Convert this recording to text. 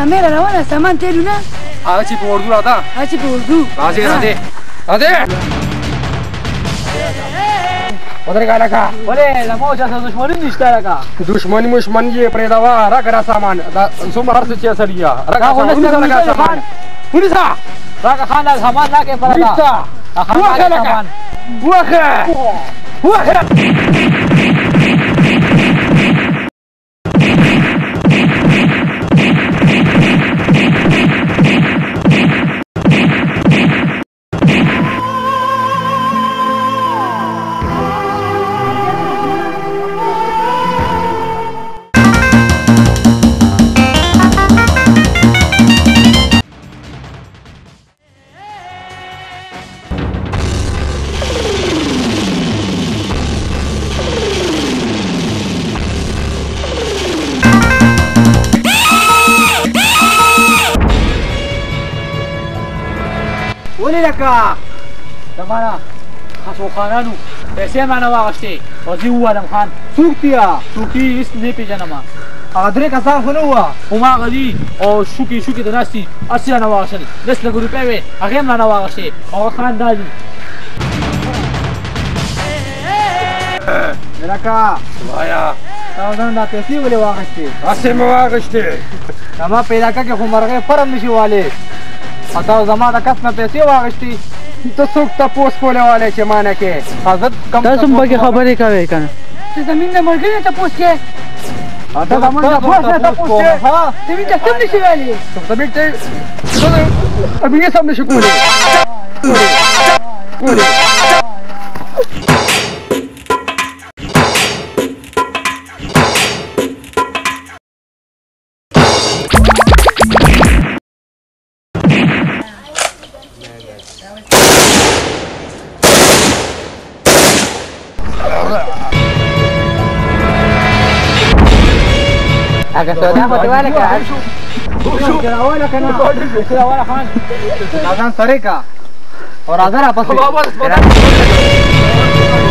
سمیر روانه سامان تیرونه هغه چې په اردو راته هغه چې په اردو راځي ودرېږه لکه ولې له ما چا سره دښمني نشته لکه دښمني مشمن یې پرېږدوه راکړه را سامان دا څومره هر څه چې اصل یې راکړه سامان ونیسه راکړه خان دا سامان راکړې پره ده وخه لکه وخه ولې لکه زمانه خسرو خانانو پیسې مانه واغشتې او زه وویلم خان څوک دي څوک دي هېڅ نه پېژنم هغه درې کسان خو نه وه هماغه دي او شوکې د ناستې هسې رانه واغشتل لس لږ روپۍ وې هغې هم رانه واغشتې هغه خان دا دي لکه وایا تا ځان دا پیسې ولې واغشتې هسې مې واغشتې زما په علاقه کې خو مرغۍ فرم نشي والی او تا زما د کس نه پیسې واغشتې ته څوک تپوس کولی والی چې مانه کې حضرت تاسو هم پکې خبرې کوئ که نه ته زمین د ملګري نه تپوس کې ته زمونږ تپوس نه تپوس کې زمین ته سم نشي ویلی زمین ته ابھی یہ سب نشي کولی اگه سودا خو دیواله که راواله که نه راواله خان ځان سره که او راځه راپسې